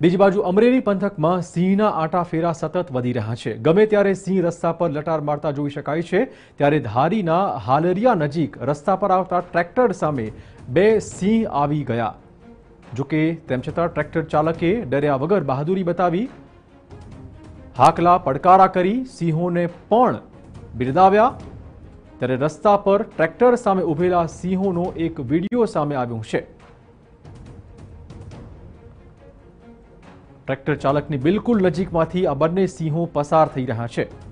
બીજી બાજુ અમરેલી પંથકમાં સિંહના આંટાફેરા સતત વધી રહ્યા છે। ગમે ત્યારે સિંહ રસ્તા પર લટાર મારતા જોઈ શકાય છે। ત્યારે ધારીના હાલરિયા નજીક રસ્તા પર આવતા ટ્રેક્ટર સામે બે સિંહ આવી ગયા। જોકે તેમ છતાં ટ્રેક્ટર ચાલકે ડર્યા વગર બહાદુરી બતાવી હાકલા પડકારા કરી સિંહોને પણ બિરદાવ્યા। ત્યારે રસ્તા પર ટ્રેક્ટર સામે ઉભેલા સિંહોનો એક વિડીયો સામે આવ્યો છે। ટ્રેક્ટર ચાલકની બિલકુલ નજીકમાંથી આ બંને સિંહો પસાર થઈ રહ્યા છે।